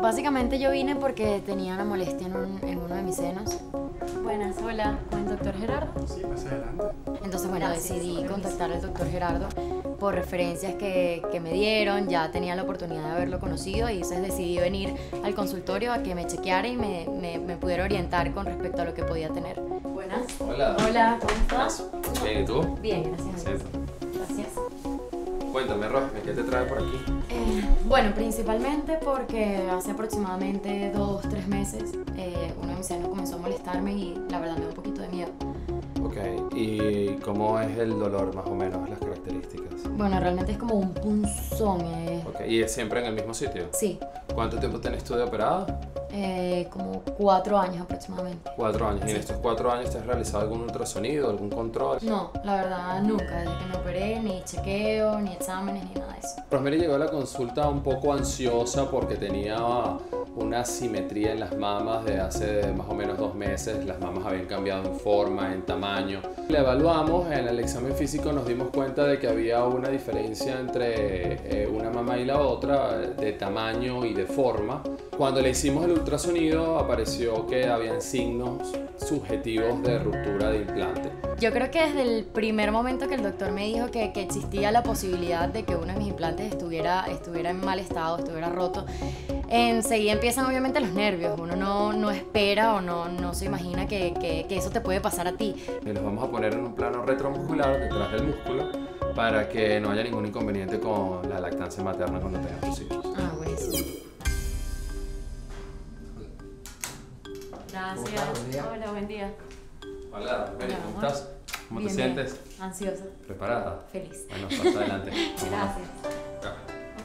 básicamente yo vine porque tenía una molestia en uno de mis senos. Buenas, hola, ¿con el doctor Gerardo? Sí, más adelante. Entonces, bueno, Gracias, decidí permiso. contactar al doctor Gerardo por referencias que me dieron. Ya tenía la oportunidad de haberlo conocido y entonces decidí venir al consultorio a que me chequeara y me pudiera orientar con respecto a lo que podía tener. Buenas. Hola. Hola, ¿cómo estás? Bien, ¿y tú? Bien, gracias a Dios. Sí. Gracias. Cuéntame, Rosme, ¿qué te trae por aquí? Bueno, principalmente porque hace aproximadamente 2-3 meses uno de mis senos comenzó a molestarme y la verdad me da un poquito de miedo. Ok, ¿y cómo es el dolor más o menos, las características? Bueno, realmente es como un punzón. Ok, ¿y es siempre en el mismo sitio? Sí, ¿Cuánto tiempo tenés tú de operado? como 4 años aproximadamente. 4 años. ¿Y en Sí. estos 4 años te has realizado algún ultrasonido, algún control? No, la verdad nunca, desde que me operé, ni chequeo, ni exámenes, ni nada de eso. Rosemary llegó a la consulta un poco ansiosa porque tenía una asimetría en las mamas de hace más o menos 2 meses. Las mamas habían cambiado en forma, en tamaño. La evaluamos, en el examen físico nos dimos cuenta de que había una diferencia entre una mama y la otra de tamaño y de forma. Cuando le hicimos el ultrasonido apareció que habían signos subjetivos de ruptura de implante. Yo creo que desde el primer momento que el doctor me dijo que existía la posibilidad de que uno de mis implantes estuviera en mal estado, estuviera roto, enseguida empiezan obviamente los nervios. Uno no espera o no se imagina que eso te puede pasar a ti. Y los vamos a poner en un plano retromuscular detrás del músculo para que no haya ningún inconveniente con la lactancia materna cuando tengas tus hijos. Ah, buenísimo. ¿Cómo Gracias. estás? Buen día. Hola, buen día. Hola, Rosemary, ¿cómo amor. estás? ¿Cómo te Bien, sientes? bien. Ansiosa. ¿Preparada? Feliz. Bueno, pasa adelante. Vámonos. Gracias. Acá.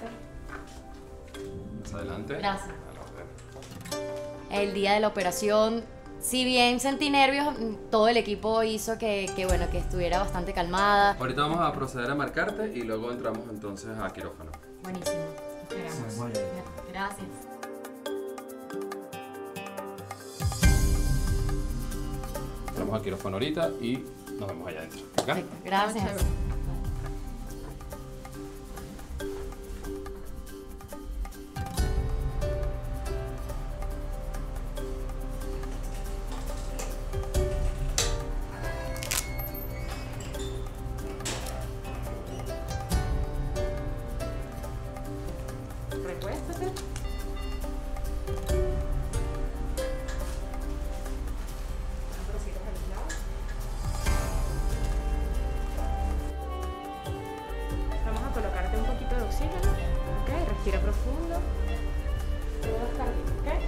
Más adelante. Gracias. A ver. El día de la operación, si bien sentí nervios, todo el equipo hizo que estuviera bastante calmada. Ahorita vamos a proceder a marcarte y luego entramos entonces a quirófano. Buenísimo. Esperamos. Muy bien. Gracias. Entramos a quirófano ahorita y nos vemos allá adentro. ¿Ok? Perfecto. Gracias. Recuéstate. Bracito para los lados. Vamos a colocarte un poquito de oxígeno. Ok, respira profundo. Todos cardios, ok.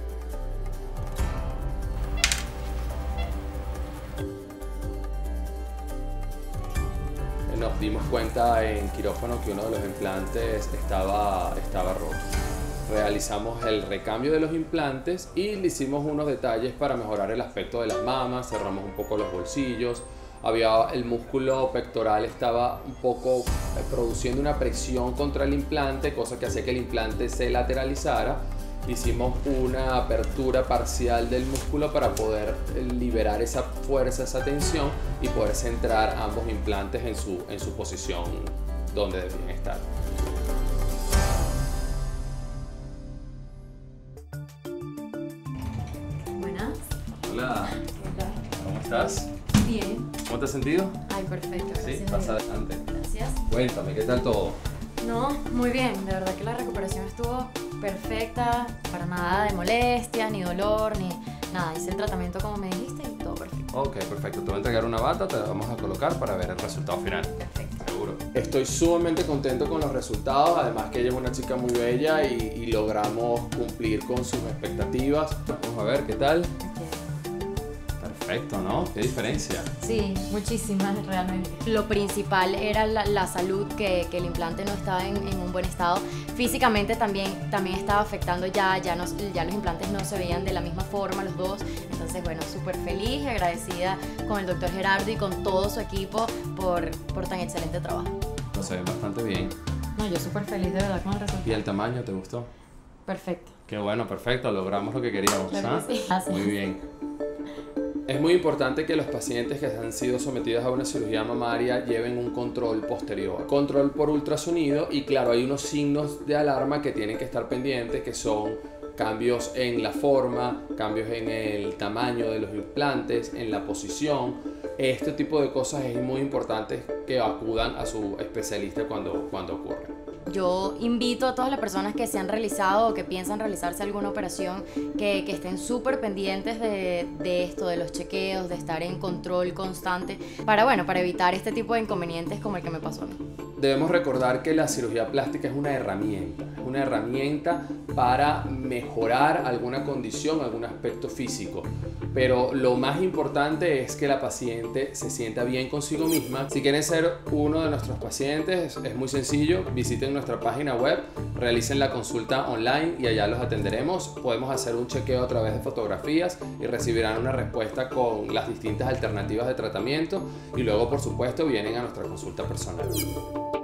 Nos dimos cuenta en quirófano que uno de los implantes estaba roto. Realizamos el recambio de los implantes y le hicimos unos detalles para mejorar el aspecto de las mamas, cerramos un poco los bolsillos, el músculo pectoral estaba un poco produciendo una presión contra el implante, cosa que hacía que el implante se lateralizara. Hicimos una apertura parcial del músculo para poder liberar esa fuerza, esa tensión y poder centrar ambos implantes en su posición donde debían estar. Buenas. Hola, ¿cómo estás? Bien. ¿Cómo te has sentido? Ay, perfecto. Sí, Gracias. pasa a Dios. adelante. Gracias. Cuéntame, ¿qué tal todo? No, muy bien. De verdad que la recuperación estuvo perfecta. Para nada de molestia, ni dolor, ni nada. Hice el tratamiento como me dijiste y todo perfecto. Ok, perfecto. Te voy a entregar una bata, te la vamos a colocar para ver el resultado final. Perfecto. Seguro. Estoy sumamente contento con los resultados, además que ella es una chica muy bella y logramos cumplir con sus expectativas. Vamos a ver qué tal. Perfecto, ¿no? ¿Qué diferencia? Sí, muchísimas realmente. Lo principal era la salud, que el implante no estaba en un buen estado. Físicamente también estaba afectando ya los implantes no se veían de la misma forma los dos. Entonces, bueno, súper feliz y agradecida con el doctor Gerardo y con todo su equipo por tan excelente trabajo. Lo se ve bastante bien. No, yo súper feliz de verdad con el resultado. ¿Y el tamaño te gustó? Perfecto. Qué bueno, perfecto. Logramos lo que queríamos. Claro que ¿Ah? sí. Gracias. Muy bien. Es muy importante que los pacientes que han sido sometidos a una cirugía mamaria lleven un control posterior. Control por ultrasonido y claro, hay unos signos de alarma que tienen que estar pendientes que son cambios en la forma, cambios en el tamaño de los implantes, en la posición. Este tipo de cosas es muy importante que acudan a su especialista cuando ocurre. Yo invito a todas las personas que se han realizado o que piensan realizarse alguna operación que estén súper pendientes de esto, de los chequeos, de estar en control constante para evitar este tipo de inconvenientes como el que me pasó a mí. Debemos recordar que la cirugía plástica es una herramienta para mejorar alguna condición, algún aspecto físico. Pero lo más importante es que la paciente se sienta bien consigo misma. Si quieren ser uno de nuestros pacientes, es muy sencillo. Visiten nuestra página web, realicen la consulta online y allá los atenderemos. Podemos hacer un chequeo a través de fotografías y recibirán una respuesta con las distintas alternativas de tratamiento. Y luego, por supuesto, vienen a nuestra consulta personal.